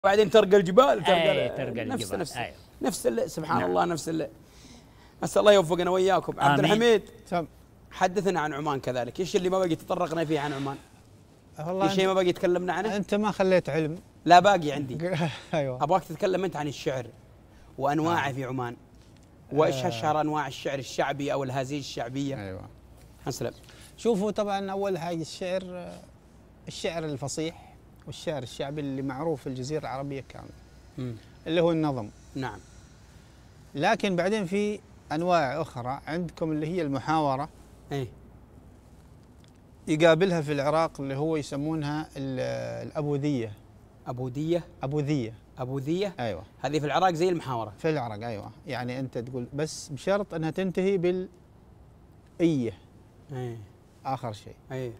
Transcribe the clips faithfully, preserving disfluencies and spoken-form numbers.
بعدين ترقى الجبال ترقى, أي ترقى نفس الجبال. نفس أي. نفس اللي سبحان نعم. الله نفس اللي اسال الله يوفقنا وياكم. عبد الحميد سم. حدثنا عن عمان كذلك، ايش اللي ما بقي تطرقنا فيه عن عمان؟ والله في شيء ما بقي تكلمنا عنه؟ انت ما خليت علم. لا باقي عندي. ايوه ابغاك تتكلم انت عن الشعر وانواعه آه. في عمان، وايش آه. اشهر انواع الشعر الشعبي او الهزيج الشعبيه؟ ايوه اسلم. شوفوا طبعا اول حاجه الشعر الشعر الفصيح والشعر الشعبي اللي معروف في الجزيره العربيه كامله مم. اللي هو النظم. نعم. لكن بعدين في انواع اخرى عندكم اللي هي المحاوره. ايه. يقابلها في العراق اللي هو يسمونها ال- الابوذيه. ابوديه. ابوذيه. ابوذيه. ايوه هذه في العراق زي المحاوره. في العراق ايوه، يعني انت تقول بس بشرط انها تنتهي بال ايه ايه. اخر شيء، ايه.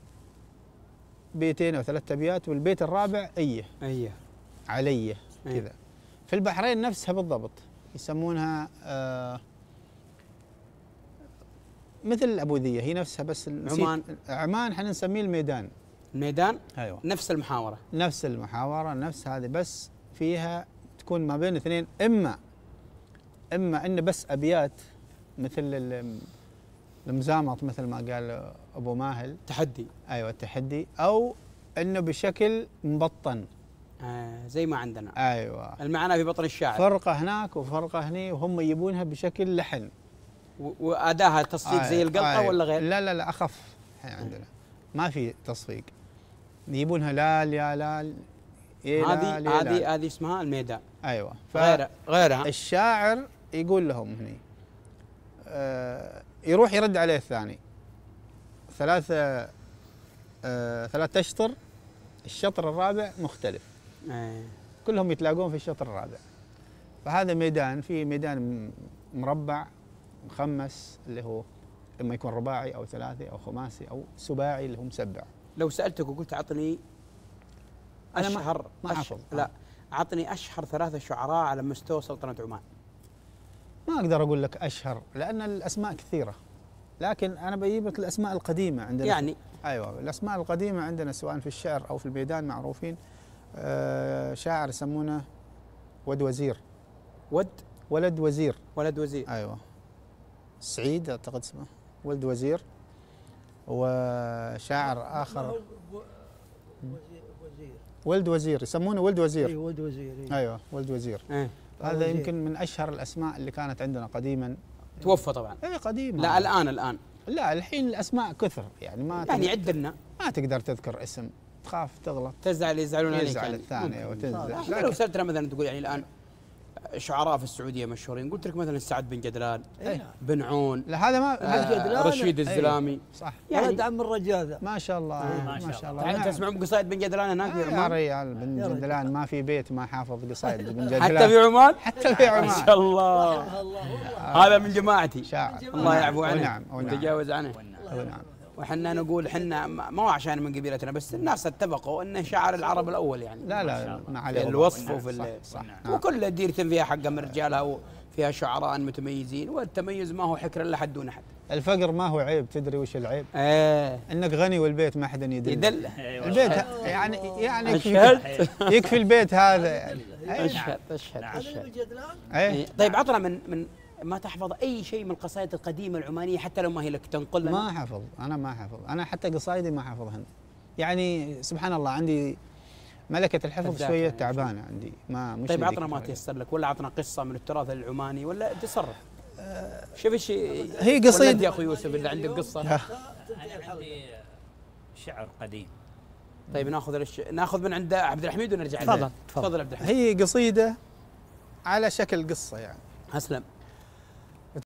بيتين او ثلاث ابيات والبيت الرابع ايه ايه. علي إيه. كذا. في البحرين نفسها بالضبط، يسمونها آه مثل الابوذيه هي نفسها بس نسيت- عمان. عمان احنا نسميه الميدان. الميدان ايوه نفس المحاوره. نفس المحاوره نفس هذه، بس فيها تكون ما بين اثنين، اما اما ان بس ابيات مثل ال- المزامط مثل ما قال ابو ماهل. تحدي. ايوه التحدي، او انه بشكل مبطن. آه زي ما عندنا. ايوه المعنى في بطن الشاعر. فرقه هناك وفرقه هني وهم يجيبونها بشكل لحن. و- واداها تصفيق زي القلطه أيوة. ولا غير؟ لا لا لا اخف الحين عندنا ما في تصفيق، يجيبونها لال يا لال إيه لال هذه يا لال. هذه هذه اسمها الميدان. ايوه غير غيرها. الشاعر يقول لهم هني آه يروح يرد عليه الثاني ثلاثة آه ثلاث أشطر، الشطر الرابع مختلف، آه. كلهم يتلاقون في الشطر الرابع. فهذا ميدان، في ميدان مربع مخمس اللي هو اما يكون رباعي او ثلاثي او خماسي او سباعي اللي هو مسبع. لو سالتك وقلت اعطني أنا ما- اشهر ما أش... أحفظ. لا اعطني اشهر ثلاثه شعراء على مستوى سلطنه عمان. ما اقدر اقول لك اشهر لان الاسماء كثيره، لكن انا بجيب لك الاسماء القديمه عندنا. يعني ايوه الاسماء القديمه عندنا سواء في الشعر او في الميدان معروفين. آه شاعر يسمونه ود وزير. ود ولد وزير. ولد وزير. ايوه سعيد اعتقد اسمه ولد وزير. وشاعر اخر ولد وزير يسمونه ولد وزير. اي ولد وزير. إيه. ايوه ولد وزير. ايه. هذا وزير. يمكن من اشهر الاسماء اللي كانت عندنا قديما. توفى طبعا. اي قديم. لا الان الان لا الحين الاسماء كثر يعني ما يعني تقدر- عد لنا. ما تقدر تذكر اسم، تخاف تغلط تزعل يزعلون عليك يزعل يعني. الثاني ممكن. وتنزل. احنا لو سالتنا مثلا تقول يعني الان شعراء في السعوديه مشهورين، قلت لك مثلا سعد بن جدلان، إيه. بن عون، لا هذا ما آه جدلان. رشيد الزلامي. صح يعني ولد عم الرجال. ما شاء الله آه. ما شاء الله. تعال نعم. تسمعون قصائد بن جدلان هناك في آه يا عمان؟ ريال بن يا رجل. جدلان ما في بيت ما حافظ قصايد بن جدلان. حتى في عمان؟ حتى في ما عمان. شاء الله. الله هذا من جماعتي. شاعر. الله يعفو عنه ونعم ونعم ويتجاوز عنه. ونعم. وحنا نقول حنا ما هو عشان من قبيلتنا، بس الناس اتفقوا انه شعر العرب الاول يعني. لا لا ما في عليه الوصف غبار. وفي ال- صح, صح. نعم. وكل ديرة فيها حقها من رجالها وفيها شعراء متميزين، والتميز ما هو حكر الا حد دون حد. الفقر ما هو عيب، تدري وش العيب؟ ايه انك غني والبيت ما حد يدل. يدل. البيت ه- يعني يعني يكفي, اشهد يكفي البيت هذا يعني. اشهد اشهد هذا اشهد. من جدلان. ايه إيه. طيب عطنا من من ما تحفظ اي شيء من القصائد القديمه العمانيه حتى لو ما هي لك تنقل لنا. ما حفظ، انا ما حفظ، انا حتى قصايدي ما حفظهن. يعني سبحان الله عندي ملكة الحفظ الذاكرة شوية يعني. تعبانة عندي، ما مش طيب ذيك عطنا ما الدرجة. تيسر لك، ولا عطنا قصه من التراث العماني، ولا تصرف. شوف ايش هي قصيدة- يا اخوي يوسف اذا عندك قصه. انا عندي شعر قديم. طيب ناخذ الش... ناخذ من عند عبد الحميد ونرجع تفضل، له. تفضل. تفضل عبد الحميد. هي قصيدة على شكل قصة يعني. اسلم.